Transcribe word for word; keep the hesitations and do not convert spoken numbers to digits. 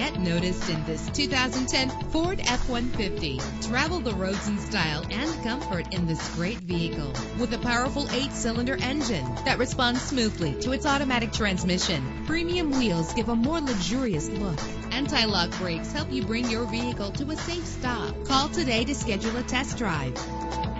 get noticed in this two thousand ten Ford F one fifty. Travel the roads in style and comfort in this great vehicle with a powerful eight-cylinder engine that responds smoothly to its automatic transmission. Premium wheels give a more luxurious look. Anti-lock brakes help you bring your vehicle to a safe stop. Call today to schedule a test drive.